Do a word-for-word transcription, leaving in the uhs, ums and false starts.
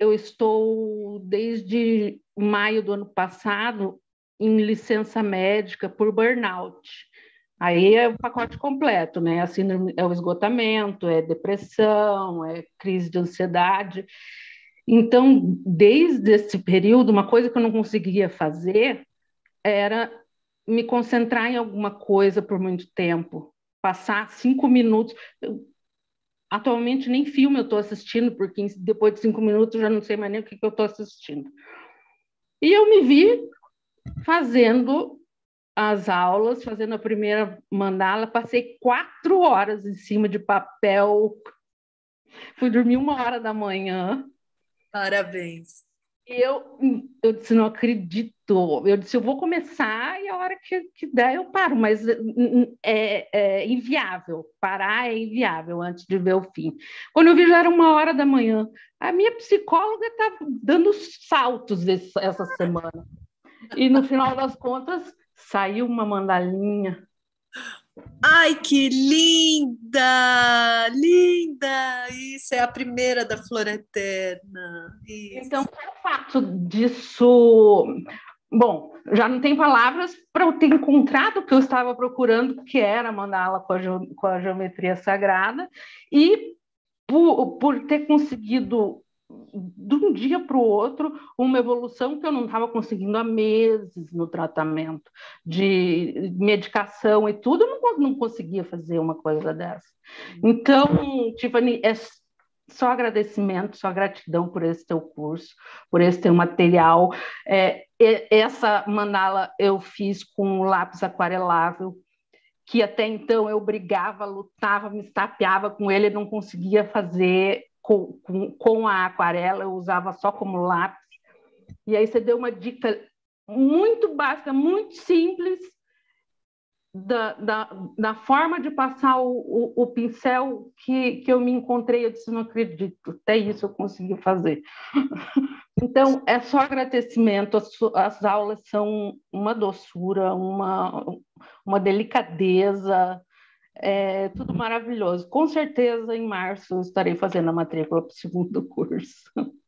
eu estou desde maio do ano passado em licença médica por burnout. Aí é o pacote completo, né? A síndrome é o esgotamento, é depressão, é crise de ansiedade. Então, desde esse período, uma coisa que eu não conseguia fazer era me concentrar em alguma coisa por muito tempo, passar cinco minutos. Eu, atualmente, nem filme eu estou assistindo, porque depois de cinco minutos eu já não sei mais nem o que, que eu estou assistindo. E eu me vi fazendo as aulas, fazendo a primeira mandala, passei quatro horas em cima de papel, fui dormir uma hora da manhã. Parabéns. E eu, eu disse, não acredito. Eu disse, eu vou começar e a hora que, que der eu paro, mas é, é inviável. Parar é inviável antes de ver o fim. Quando eu vi, já era uma hora da manhã. A minha psicóloga estava dando saltos esse, essa semana. E no final das contas, saiu uma mandalinha. Ai, que linda! Linda! Isso é a primeira da Flor Eterna. Então, Isso. o fato disso. Bom, já não tem palavras para eu ter encontrado o que eu estava procurando, que era a mandala com a, com a geometria sagrada, e por, por ter conseguido, de um dia para o outro, uma evolução que eu não estava conseguindo há meses no tratamento, de medicação e tudo, eu não, não conseguia fazer uma coisa dessa. Então, Tiffany, é só agradecimento, só gratidão por esse teu curso, por esse teu material. É, essa mandala eu fiz com lápis aquarelável, que até então eu brigava, lutava, me estapeava com ele, não conseguia fazer com, com, com a aquarela, eu usava só como lápis. E aí você deu uma dica muito básica, muito simples, da, da, da forma de passar o, o, o pincel que, que eu me encontrei. Eu disse, não acredito, até isso eu consegui fazer. Então, é só agradecimento, as, as aulas são uma doçura, uma, uma delicadeza, é tudo maravilhoso. Com certeza, em março, eu estarei fazendo a matrícula para o segundo curso.